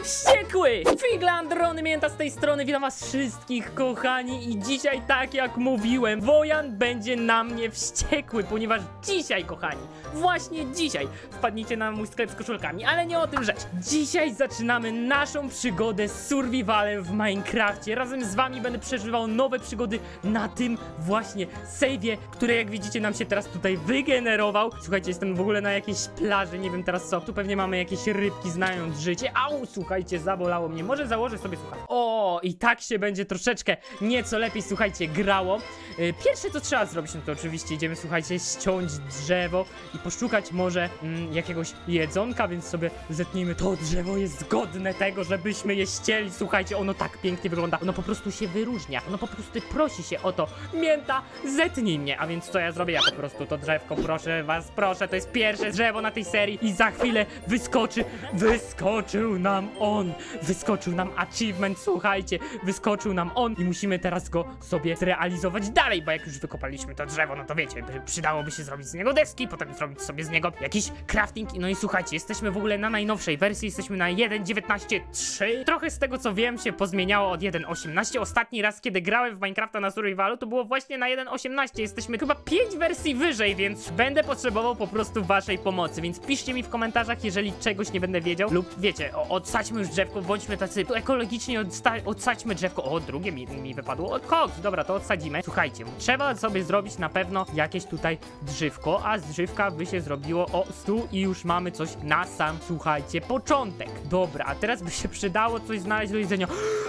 wściekły! Figlandrony Mięta z tej strony, witam was wszystkich, kochani. I dzisiaj, tak jak mówiłem, Wojan będzie na mnie wściekły, ponieważ dzisiaj, kochani, właśnie dzisiaj wpadnijcie na mój sklep z koszulkami, ale nie o tym rzecz. Dzisiaj zaczynamy naszą przygodę z survivalem w Minecrafcie. Razem z wami będę przeżywał nowe przygody na tym właśnie save'ie, które, jak widzicie, nam się teraz tutaj wygenerował. Słuchajcie, jestem w ogóle na jakiejś plaży, nie wiem teraz co. Tu pewnie mamy jakieś rybki, znając życie. Au, słuchajcie, zabolało mnie. Może założę sobie, słuchajcie. O, i tak się będzie troszeczkę nieco lepiej, słuchajcie, grało. Pierwsze, co trzeba zrobić, no to oczywiście idziemy, słuchajcie, ściąć drzewo i poszukać może jakiegoś jedzonka, więc sobie zetnijmy. To drzewo jest godne tego, żebyśmy je ścieli. Słuchajcie, ono tak pięknie wygląda. Ono po prostu się wyróżnia. Ono po prostu prosi się o to. Mięta, zetnij mnie. A więc co ja zrobię? Ja po prostu to drzewko, proszę was, proszę. To jest pierwsze drzewo na tej serii i za chwilę wyskoczył nam on. Wyskoczył nam achievement, słuchajcie. Wyskoczył nam on i musimy teraz go sobie zrealizować dalej, bo jak już wykopaliśmy to drzewo, no to wiecie, przydałoby się zrobić z niego deski, potem zrobić sobie z niego jakiś crafting. No i słuchajcie, jesteśmy w ogóle na najnowszej wersji, jesteśmy na 1.19.3. Trochę z tego co wiem się pozmieniało od 1.18. Ostatni raz, kiedy grałem w Minecrafta na survivalu, to było właśnie na 1.18. Jesteśmy chyba 5 wersji wyżej, więc będę potrzebował po prostu waszej pomocy, więc piszcie mi w komentarzach, jeżeli czegoś nie będę wiedział, lub wiecie, odsadźmy już drzewko, bądźmy tacy ekologicznie, odsadźmy drzewko. O, drugie mi wypadło. O, koks, dobra, to odsadzimy. Słuchajcie, trzeba sobie zrobić na pewno jakieś tutaj drzewko, a z drzewka by się zrobiło o stół i już mamy coś na sam, słuchajcie, początek. Dobra, a teraz by się przydało coś znaleźć do jedzenia.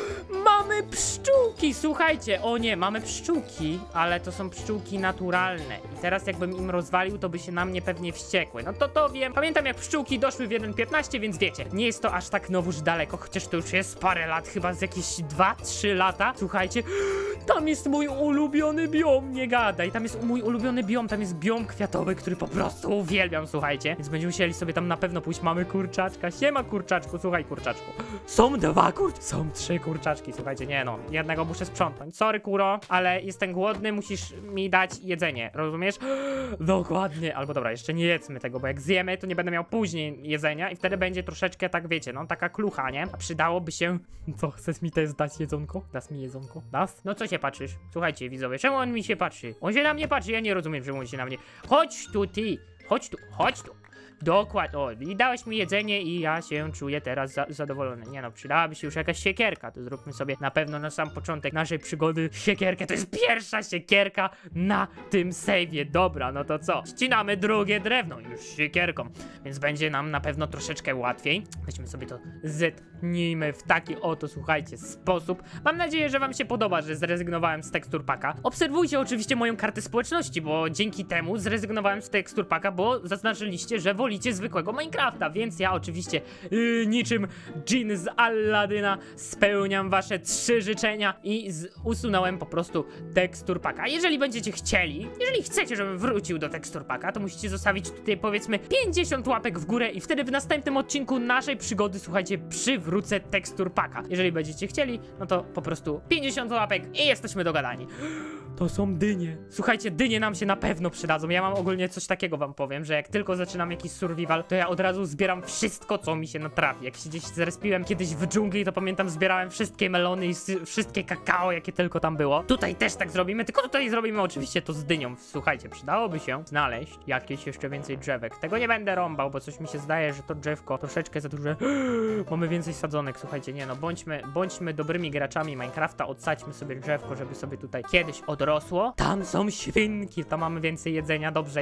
Mamy pszczółki, słuchajcie, o nie, mamy pszczółki, ale to są pszczółki naturalne i teraz jakbym im rozwalił, to by się na mnie pewnie wściekły. No to wiem, pamiętam jak pszczółki doszły w 1.15, więc wiecie, nie jest to aż tak znowuż daleko, chociaż to już jest parę lat, chyba z jakieś 2-3 lata. Słuchajcie, tam jest mój ulubiony biom, nie gadaj, tam jest mój ulubiony biom, tam jest biom kwiatowy, który po prostu uwielbiam, słuchajcie, więc będziemy musieli sobie tam na pewno pójść. Mamy kurczaczka, siema kurczaczku, słuchaj kurczaczku, są 2 są 3 kurczaczki, słuchajcie, nie no, jednego muszę sprzątnąć, sorry kuro, ale jestem głodny, musisz mi dać jedzenie, rozumiesz? Dokładnie, albo dobra, jeszcze nie jedzmy tego, bo jak zjemy, to nie będę miał później jedzenia i wtedy będzie troszeczkę, tak wiecie, no taka klucha, nie? A przydałoby się, co, chcesz mi też dać jedzonko? Dasz mi jedzonko? Dasz? No co się patrzysz? Słuchajcie widzowie, czemu on mi się patrzy? On się na mnie patrzy, ja nie rozumiem, czemu on się na mnie... Chodź tu ty, chodź tu. Dokładnie, o, i dałeś mi jedzenie i ja się czuję teraz zadowolony. Nie no, przydałaby się już jakaś siekierka, to zróbmy sobie na pewno na sam początek naszej przygody siekierkę. To jest pierwsza siekierka na tym save'ie. Dobra, no to co? Ścinamy drugie drewno już siekierką, więc będzie nam na pewno troszeczkę łatwiej. Weźmy sobie to, zetnijmy w taki oto, słuchajcie, sposób. Mam nadzieję, że wam się podoba, że zrezygnowałem z tekstur packa. Obserwujcie oczywiście moją kartę społeczności, bo dzięki temu zrezygnowałem z tekstur packa, bo zaznaczyliście, że wolicie zwykłego Minecrafta, więc ja oczywiście niczym dżin z Aladyna spełniam wasze 3 życzenia i usunąłem po prostu tekstur packa. Jeżeli będziecie chcieli, jeżeli chcecie, żebym wrócił do tekstur packa, to musicie zostawić tutaj powiedzmy 50 łapek w górę i wtedy w następnym odcinku naszej przygody, słuchajcie, przywrócę tekstur packa. Jeżeli będziecie chcieli, no to po prostu 50 łapek i jesteśmy dogadani. To są dynie. Słuchajcie, dynie nam się na pewno przydadzą. Ja mam ogólnie coś takiego, wam powiem, że jak tylko zaczynam jakiś survival, to ja od razu zbieram wszystko, co mi się natrafi. Jak się gdzieś zrespiłem kiedyś w dżungli, to pamiętam, zbierałem wszystkie melony i wszystkie kakao, jakie tylko tam było. Tutaj też tak zrobimy, tylko tutaj zrobimy oczywiście to z dynią. Słuchajcie, przydałoby się znaleźć jakieś jeszcze więcej drzewek. Tego nie będę rąbał, bo coś mi się zdaje, że to drzewko troszeczkę za duże. Mamy więcej sadzonek, słuchajcie, nie no, bądźmy dobrymi graczami Minecrafta, odsadźmy sobie drzewko, żeby sobie tutaj kiedyś odrosło. Tam są świnki, tam mamy więcej jedzenia, dobrze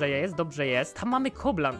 jest. Tam mamy kobla.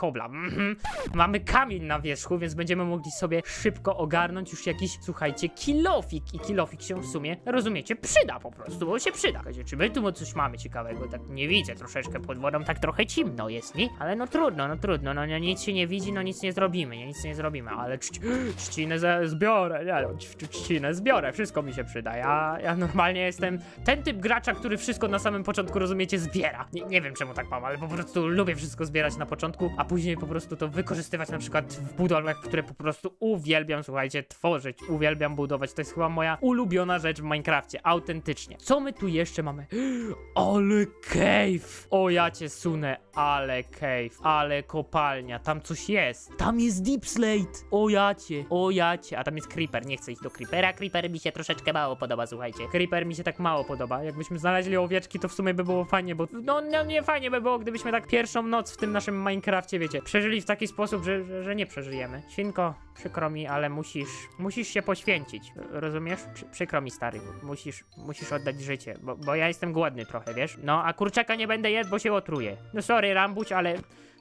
Mamy kamień na wierzchu, więc będziemy mogli sobie szybko ogarnąć już jakiś, słuchajcie, kilofik. I kilofik się w sumie, rozumiecie, przyda po prostu, bo się przyda. Czy my tu coś mamy ciekawego? Tak nie widzę, troszeczkę pod wodą, tak trochę ciemno jest, nie? Ale no trudno, no nic się nie widzi, no nic nie zrobimy, ale trzcinę zbiorę, nie no, trzcinę zbiorę, wszystko mi się przyda. Ja normalnie jestem ten typ typ gracza, który wszystko na samym początku, rozumiecie, zbiera. Nie wiem czemu tak mam, ale po prostu lubię wszystko zbierać na początku, a później po prostu to wykorzystywać na przykład w budowlach, które po prostu uwielbiam, słuchajcie, tworzyć, uwielbiam budować. To jest chyba moja ulubiona rzecz w Minecrafcie, autentycznie. Co my tu jeszcze mamy? Ale cave! O, ja cię sunę, ale cave, ale kopalnia, tam coś jest. Tam jest deep slate! O jacie, a tam jest creeper, nie chcę iść do creepera, creeper mi się troszeczkę mało podoba, słuchajcie. Creeper mi się tak mało podoba, jakbyśmy znaleźli owieczki, to w sumie by było fajnie, bo no nie fajnie by było, gdybyśmy tak pierwszą noc w tym naszym Minecrafcie, wiecie, przeżyli w taki sposób, że nie przeżyjemy. Świnko, przykro mi, ale musisz się poświęcić, rozumiesz? Przykro mi, stary, musisz oddać życie, bo ja jestem głodny trochę, wiesz? No, a kurczaka nie będę jadł, bo się otruję. No sorry, Rambuś, ale...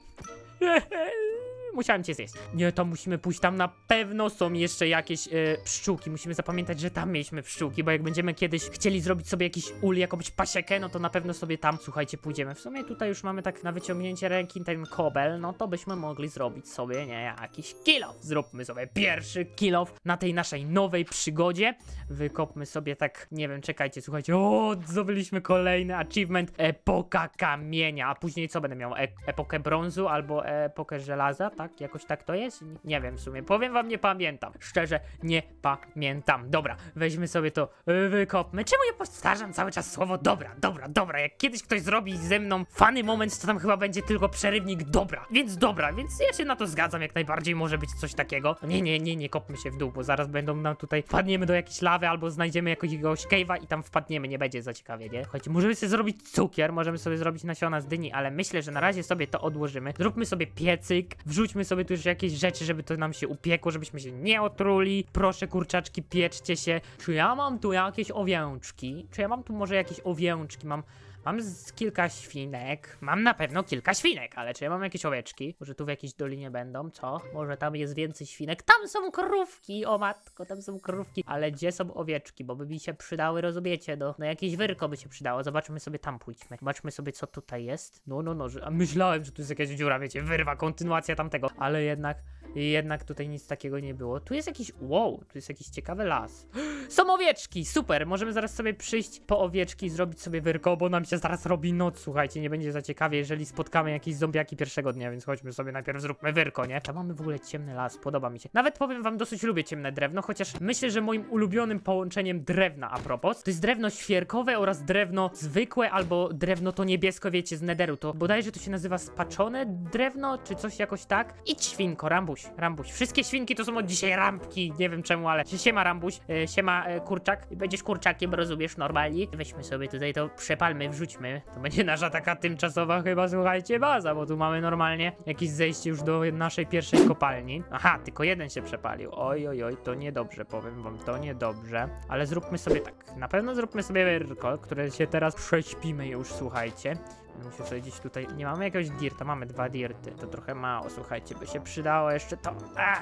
Musiałem cię zjeść. Nie, to musimy pójść, tam na pewno są jeszcze jakieś pszczółki. Musimy zapamiętać, że tam mieliśmy pszczółki, bo jak będziemy kiedyś chcieli zrobić sobie jakiś ul, jakąś pasiekę, no to na pewno sobie tam, słuchajcie, pójdziemy. W sumie tutaj już mamy tak na wyciągnięcie ręki ten kobel, no to byśmy mogli zrobić sobie, nie, jakiś kill off. Zróbmy sobie pierwszy kill off na tej naszej nowej przygodzie. Wykopmy sobie tak, nie wiem, czekajcie, słuchajcie, o, zdobyliśmy kolejny achievement, epoka kamienia, a później co będę miał, epokę brązu albo epokę żelaza, tak? Jakoś tak to jest? Nie wiem w sumie. Powiem wam, nie pamiętam. Szczerze, nie pamiętam. Dobra, weźmy sobie to, wykopmy. Czemu ja powtarzam cały czas słowo dobra? Jak kiedyś ktoś zrobi ze mną funny moment, to tam chyba będzie tylko przerywnik dobra. Więc ja się na to zgadzam jak najbardziej. Może być coś takiego. Nie kopmy się w dół, bo zaraz będą nam tutaj, wpadniemy do jakiejś lawy albo znajdziemy jakiegoś cave'a i tam wpadniemy. Nie będzie za ciekawie, nie? Chodźcie, możemy sobie zrobić cukier, możemy sobie zrobić nasiona z dyni, ale myślę, że na razie sobie to odłożymy. Zróbmy sobie piecyk, wrzućmy sobie tu już jakieś rzeczy, żeby to nam się upiekło, żebyśmy się nie otruli. Proszę, kurczaczki, pieczcie się. Czy ja mam tu jakieś owięczki? Czy ja mam tu może jakieś owięczki? Mam kilka świnek. Mam na pewno kilka świnek, ale czy ja mam jakieś owieczki? Może tu w jakiejś dolinie będą, co? Może tam jest więcej świnek? Tam są krówki! O matko, tam są krówki. Ale gdzie są owieczki? Bo by mi się przydały, rozumiecie, no jakieś wyrko by się przydało. Zobaczmy sobie, tam pójdźmy. Zobaczmy sobie, co tutaj jest. A myślałem, że tu jest jakaś dziura, wiecie, wyrwa, kontynuacja tamtego. Ale jednak tutaj nic takiego nie było. Tu jest jakiś, tu jest jakiś ciekawy las. Są owieczki, super! Możemy zaraz sobie przyjść po owieczki i zrobić sobie wyrko, bo nam się zaraz robi noc, słuchajcie, nie będzie za ciekawie, jeżeli spotkamy jakieś zombiaki pierwszego dnia, więc chodźmy sobie najpierw zróbmy wyrko, nie? Tam mamy w ogóle ciemny las, podoba mi się. Nawet powiem wam, dosyć lubię ciemne drewno, chociaż myślę, że moim ulubionym połączeniem drewna a propos, to jest drewno świerkowe oraz drewno zwykłe, albo drewno to niebiesko, wiecie, z nederu, to bodajże to się nazywa spaczone drewno, czy coś jakoś tak. Idź, świnko, Rambuś. Wszystkie świnki to są od dzisiaj rampki, nie wiem czemu, ale siema, Rambuś, siema, kurczak, będziesz kurczakiem, rozumiesz, normalnie. Weźmy sobie tutaj to, przepalmy, wrzućmy, to będzie nasza taka tymczasowa chyba, słuchajcie, baza, bo tu mamy normalnie jakieś zejście już do naszej pierwszej kopalni. Aha, tylko jeden się przepalił, oj, to niedobrze, powiem wam, to niedobrze, ale zróbmy sobie tak, na pewno zróbmy sobie wyrko, które się teraz prześpimy już, słuchajcie. Muszę sobie gdzieś tutaj, nie mamy jakiegoś dirta, mamy 2 dirty, to trochę mało, słuchajcie, by się przydało jeszcze to,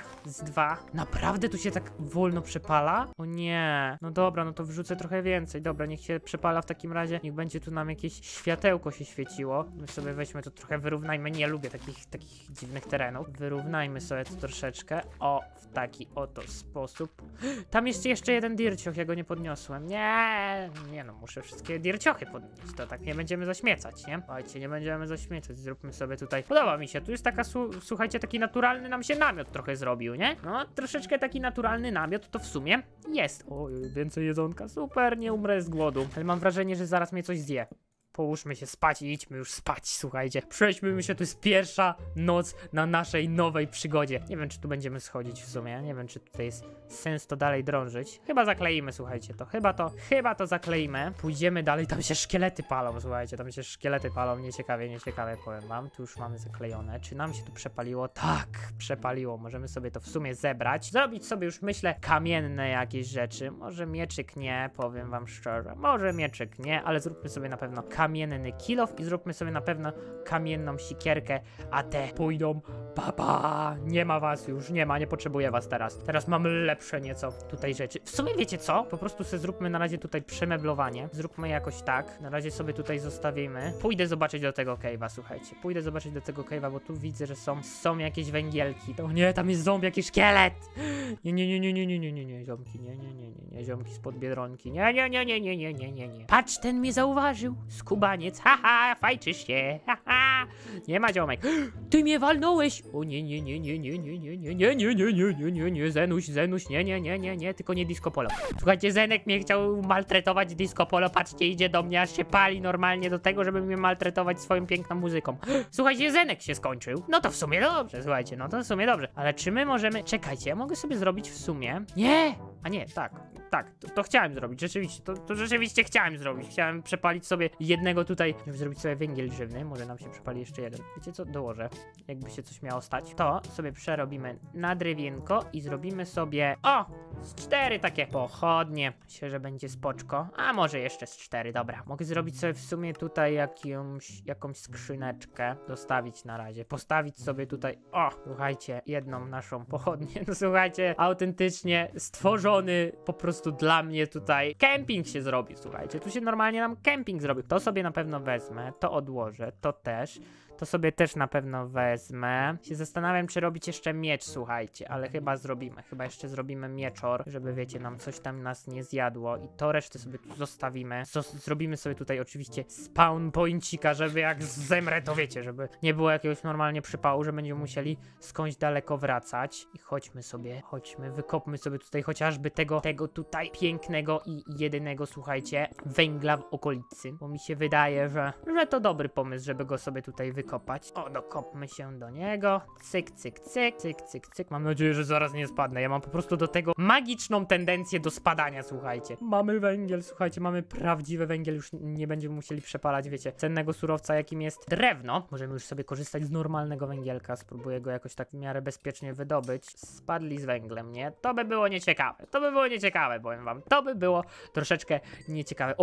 z 2. Naprawdę tu się tak wolno przepala? O nie, no dobra, no to wrzucę trochę więcej, dobra, niech się przepala w takim razie, niech będzie tu nam jakieś światełko się świeciło. My sobie weźmy to trochę, wyrównajmy, nie lubię takich dziwnych terenów, wyrównajmy sobie to troszeczkę, w taki oto sposób. Tam jest jeszcze jeden dircioch, ja go nie podniosłem, nie, no muszę wszystkie dirciochy podnieść, to tak nie będziemy zaśmiecać, nie? Słuchajcie, nie będziemy zaśmiecać, zróbmy sobie tutaj. Podoba mi się, tu jest taka, słuchajcie, taki naturalny nam się namiot trochę zrobił, nie? No, troszeczkę taki naturalny namiot to w sumie jest. Oj, więcej jedzonka, super, nie umrę z głodu. Ale mam wrażenie, że zaraz mnie coś zje. Połóżmy się spać i idźmy już spać, słuchajcie. Przejdźmy się, to jest pierwsza noc na naszej nowej przygodzie. Nie wiem, czy tu będziemy schodzić w sumie. Nie wiem, czy tutaj jest sens to dalej drążyć. Chyba zakleimy, słuchajcie, to. Chyba to zakleimy. Pójdziemy dalej, tam się szkielety palą, słuchajcie. Tam się szkielety palą, nieciekawie, powiem wam. Tu już mamy zaklejone. Czy nam się tu przepaliło? Tak, przepaliło. Możemy sobie to w sumie zebrać. Zrobić sobie już, myślę, kamienne jakieś rzeczy. Może mieczyk nie, powiem wam szczerze. Może mieczyk nie, ale zróbmy sobie na pewno kamienny kilof i zróbmy sobie na pewno kamienną sikierkę, a te pójdą, papa, nie ma was już, nie potrzebuję was teraz. Teraz mamy lepsze nieco tutaj rzeczy. W sumie wiecie co? Po prostu sobie zróbmy na razie tutaj przemeblowanie, zróbmy jakoś tak, na razie sobie tutaj zostawimy. Pójdę zobaczyć do tego cave'a, słuchajcie, pójdę zobaczyć do tego cave'a, bo tu widzę, że są jakieś węgielki. To nie, tam jest zombie, jakiś szkielet! Nie, ziomki, nie, ziomki spod Biedronki, nie. Patrz, ten mnie zauważył, skubaniec, haha, fajczysz się, haha, nie ma ziomek. Ty mnie walnąłeś! O nie, Zenuś, nie, tylko nie Disco Polo. Słuchajcie, Zenek mnie chciał maltretować Disco Polo, patrzcie, idzie do mnie, aż się pali normalnie do tego, żeby mnie maltretować swoją piękną muzyką. Słuchajcie, Zenek się skończył. No to w sumie dobrze, słuchajcie, no to w sumie dobrze. Ale czy my możemy... Czekajcie, ja mogę sobie zrobić w sumie... Nie! A nie, tak, to chciałem zrobić, rzeczywiście, to rzeczywiście chciałem zrobić. Chciałem przepalić sobie jednego tutaj, żeby zrobić sobie węgiel drzewny, może nam się przepali jeszcze jeden. Wiecie co, dołożę, jakby się coś miało stać. To sobie przerobimy na drewienko i zrobimy sobie, z 4 takie pochodnie. Myślę, że będzie spoczko, a może jeszcze z 4, dobra. Mogę zrobić sobie w sumie tutaj jakąś skrzyneczkę, dostawić na razie, postawić sobie tutaj, słuchajcie, jedną naszą pochodnię, no słuchajcie, autentycznie stworzony po prostu dla mnie tutaj kemping się zrobi, słuchajcie, tu się normalnie nam kemping zrobi. To sobie na pewno wezmę, to odłożę, to też. To sobie też na pewno wezmę. Się zastanawiam, czy robić jeszcze miecz, słuchajcie, ale chyba jeszcze zrobimy mieczor, żeby wiecie, nam coś tam nas nie zjadło i to resztę sobie tu zostawimy. Zrobimy sobie tutaj oczywiście spawn pointsika, żeby jak zemrę, to wiecie, żeby nie było jakiegoś normalnie przypału, że będziemy musieli skądś daleko wracać i chodźmy, wykopmy sobie tutaj chociażby tego tutaj pięknego i jedynego, słuchajcie, węgla w okolicy, bo mi się wydaje, że to dobry pomysł, żeby go sobie tutaj wykopać. Dokopmy się do niego. Cyk. Mam nadzieję, że zaraz nie spadnę. Ja mam po prostu do tego magiczną tendencję do spadania, słuchajcie. Mamy węgiel, słuchajcie, mamy prawdziwy węgiel. Już nie będziemy musieli przepalać, wiecie, cennego surowca, jakim jest drewno. Możemy już sobie korzystać z normalnego węgielka. Spróbuję go jakoś tak w miarę bezpiecznie wydobyć. Spadli z węglem, nie? To by było nieciekawe. Powiem wam. To by było troszeczkę nieciekawe.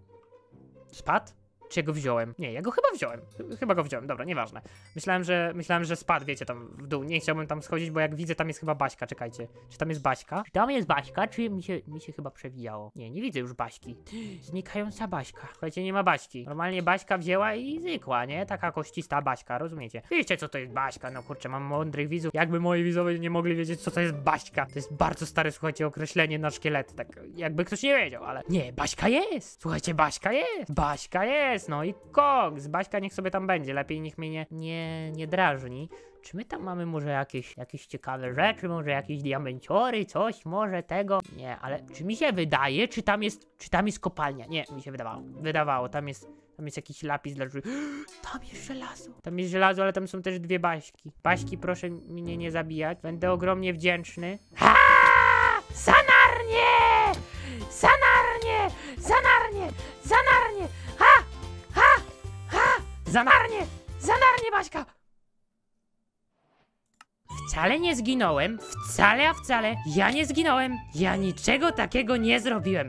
Spadł? Czy ja go wziąłem? Nie, ja go chyba wziąłem, dobra, nieważne. Myślałem, że spadł, wiecie, tam w dół. Nie chciałbym tam schodzić, bo jak widzę, tam jest chyba Baśka, czekajcie. Czy tam jest Baśka? Czy mi się chyba przewijało? Nie widzę już Baśki. Znikająca Baśka. Słuchajcie, nie ma Baśki. Normalnie Baśka wzięła i znikła, nie? Taka koścista Baśka, rozumiecie? Wiecie, co to jest Baśka? No kurczę, mam mądrych widzów. Jakby moi widzowie nie mogli wiedzieć, co to jest Baśka. To jest bardzo stare, słuchajcie, określenie na szkielety. Tak jakby ktoś nie wiedział, ale... Nie, Baśka jest! Słuchajcie, Baśka jest! No i koks, Baśka niech sobie tam będzie, lepiej niech mnie nie drażni. Czy my tam mamy może jakieś ciekawe rzeczy, może jakieś diamenciory, coś, może tego? Nie, ale czy mi się wydaje, czy tam jest kopalnia? Nie, mi się wydawało, tam jest jakiś lapis dla drzwi. Tam jest żelazo, ale tam są też 2 Baśki. Baśki, proszę mnie nie zabijać, będę ogromnie wdzięczny. Ha! Zanarnie! Zanarnie, Baśka! Wcale nie zginąłem, wcale. Ja nie zginąłem. Ja niczego takiego nie zrobiłem.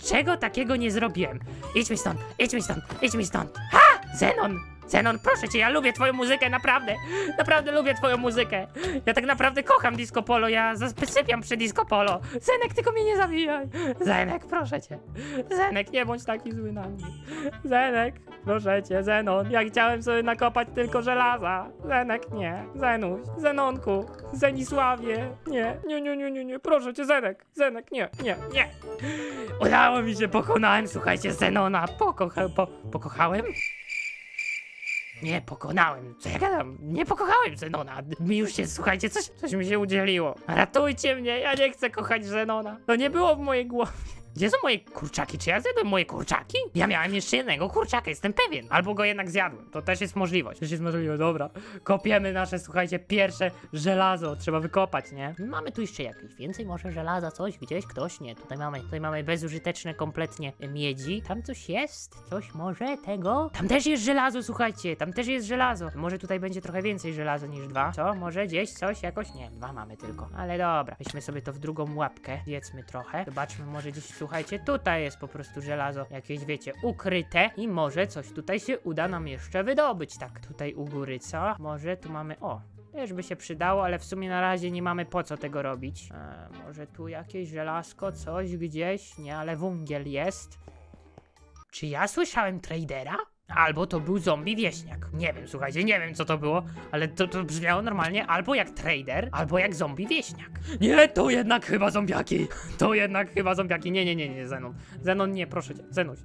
Idź mi stąd. Ha! Zenon, proszę cię, ja lubię twoją muzykę, naprawdę lubię twoją muzykę. Ja tak naprawdę kocham Disco Polo, ja zasypiam przy Disco Polo. Zenek, tylko mnie nie zabijaj. Zenek, proszę cię. Zenek, nie bądź taki zły na mnie. Zenek, proszę cię, Zenon, ja chciałem sobie nakopać tylko żelaza. Zenek, nie. Zenuś, Zenonku, Zenisławie, nie, proszę cię, Zenek, nie. Udało mi się, pokonałem, słuchajcie, Zenona. Pokochałem? Nie, pokonałem. Co ja gadam? Nie pokochałem Zenona. Mi już się, słuchajcie, coś mi się udzieliło. Ratujcie mnie, ja nie chcę kochać Zenona. To nie było w mojej głowie. Gdzie są moje kurczaki? Czy ja zjadłem moje kurczaki? Ja miałem jeszcze jednego kurczaka, jestem pewien. Albo go jednak zjadłem. To też jest możliwość. Dobra. Kopiemy nasze, słuchajcie, pierwsze żelazo. Trzeba wykopać, nie? Mamy tu jeszcze jakieś więcej może żelaza, coś? Widziałeś ktoś? Nie. Tutaj mamy bezużyteczne kompletnie miedzi. Tam coś jest? Coś może tego? Tam też jest żelazo, słuchajcie. Może tutaj będzie trochę więcej żelaza niż 2. Co? Może gdzieś coś jakoś? Nie, 2 mamy tylko. Ale dobra. Weźmy sobie to w drugą łapkę. Jedzmy trochę. Zobaczmy, może gdzieś, słuchajcie, tutaj jest po prostu żelazo jakieś, wiecie, ukryte i może coś tutaj się uda nam jeszcze wydobyć. Tak, tutaj u góry, co? Może tu mamy, o, też by się przydało, ale w sumie na razie nie mamy po co tego robić. Może tu jakieś żelazko, coś gdzieś? Nie, ale węgiel jest. Czy ja słyszałem tradera? Albo to był zombie wieśniak. Nie wiem, słuchajcie, nie wiem co to było, ale to brzmiało normalnie albo jak trader, albo jak zombie wieśniak. Nie, to jednak chyba zombiaki. To jednak chyba zombiaki. Nie, Zenon. Zenon, nie, proszę cię. Zenuś,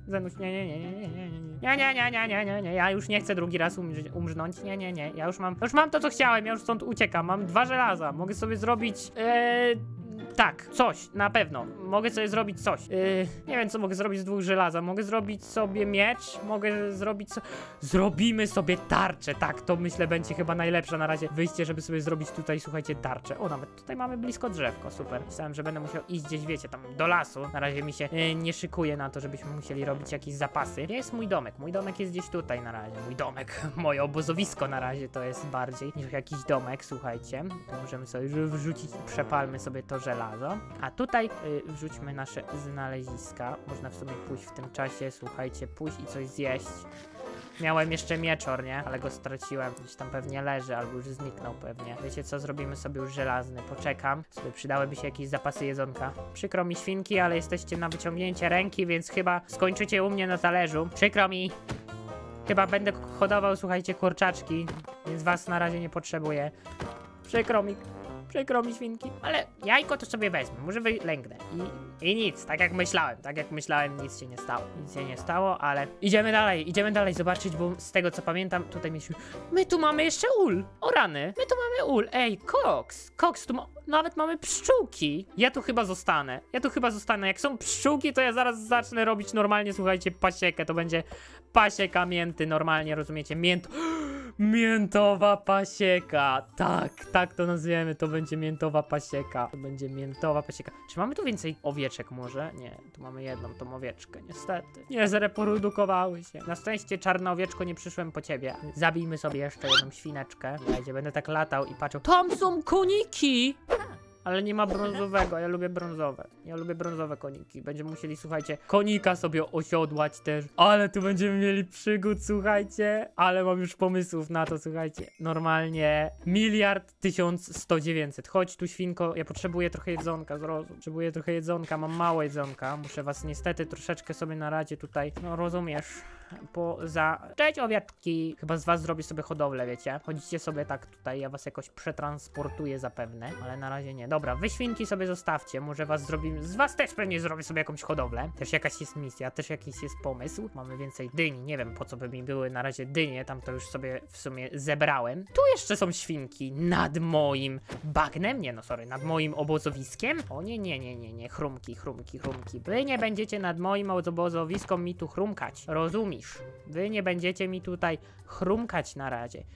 nie. Ja już nie chcę drugi raz umrznąć. Nie. Ja już mam to, co chciałem. Ja już stąd uciekam. Mam 2 żelaza. Mogę sobie zrobić, tak, coś, na pewno. Mogę sobie zrobić coś. Nie wiem, co mogę zrobić z 2 żelaza. Mogę zrobić sobie miecz, mogę zrobić Zrobimy sobie tarczę, tak, to myślę będzie chyba najlepsze na razie wyjście, żeby sobie zrobić tutaj, słuchajcie, tarczę. O, nawet tutaj mamy blisko drzewko, super. Myślałem, że będę musiał iść gdzieś, wiecie, tam do lasu. Na razie mi się nie szykuje na to, żebyśmy musieli robić jakieś zapasy. Gdzie jest mój domek? Mój domek jest gdzieś tutaj na razie. Mój domek, moje obozowisko na razie to jest bardziej niż jakiś domek, słuchajcie. To możemy sobie wrzucić i przepalmy sobie to żelazo. A tutaj wrzućmy nasze znaleziska. Można w sumie pójść w tym czasie, słuchajcie, pójść i coś zjeść. Miałem jeszcze mieczor, nie? Ale go straciłem. Gdzieś tam pewnie leży, albo już zniknął pewnie. Wiecie co? Zrobimy sobie już żelazny. Poczekam. Sobie przydałyby się jakieś zapasy jedzonka. Przykro mi świnki, ale jesteście na wyciągnięcie ręki, więc chyba skończycie u mnie na talerzu. Przykro mi. Chyba będę hodował, słuchajcie, kurczaczki, więc was na razie nie potrzebuję. Przykro mi, świnki, ale jajko to sobie wezmę, może wylęgnę i nic, tak jak myślałem, nic się nie stało, ale idziemy dalej zobaczyć, bo z tego co pamiętam, tutaj mieliśmy, my tu mamy jeszcze ul, o rany, my tu mamy ul, ej, koks, tu nawet mamy pszczółki, ja tu chyba zostanę, jak są pszczółki, to ja zaraz zacznę robić normalnie, słuchajcie, pasiekę, to będzie pasieka mięty, normalnie, rozumiecie, miętowa pasieka. Tak to nazwiemy. To będzie miętowa pasieka. Czy mamy tu więcej owieczek może? Nie, tu mamy jedną tą owieczkę, niestety. Nie zreprodukowały się. Na szczęście, czarna owieczko, nie przyszłem po ciebie. Zabijmy sobie jeszcze jedną świneczkę. Słuchajcie, będę tak latał i patrzył. Tam są koniki! Ale nie ma brązowego, ja lubię brązowe koniki. Będziemy musieli, słuchajcie, konika sobie osiodłać też. Ale tu będziemy mieli przygód, słuchajcie. Ale mam już pomysłów na to, słuchajcie. Normalnie 1 100 900. Chodź tu, świnko, ja potrzebuję trochę jedzonka, zrozum. Mam mało jedzonka. Muszę was niestety troszeczkę sobie na razie tutaj, no rozumiesz, Cześć, owieczki. Chyba z was zrobię sobie hodowlę, wiecie. Chodzicie sobie tak tutaj, ja was jakoś przetransportuję zapewne, ale na razie nie. Dobra, wy świnki sobie zostawcie, może was zrobimy, z was też pewnie zrobię sobie jakąś hodowlę. Też jakaś jest misja, też jakiś jest pomysł. Mamy więcej dyni, nie wiem po co by mi były na razie dynie, tam to już sobie w sumie zebrałem. Tu jeszcze są świnki nad moim bagnem, nad moim obozowiskiem. O nie, chrumki. Wy nie będziecie nad moim obozowiskiem mi tu chrumkać, rozumiesz? Wy nie będziecie mi tutaj chrumkać na razie.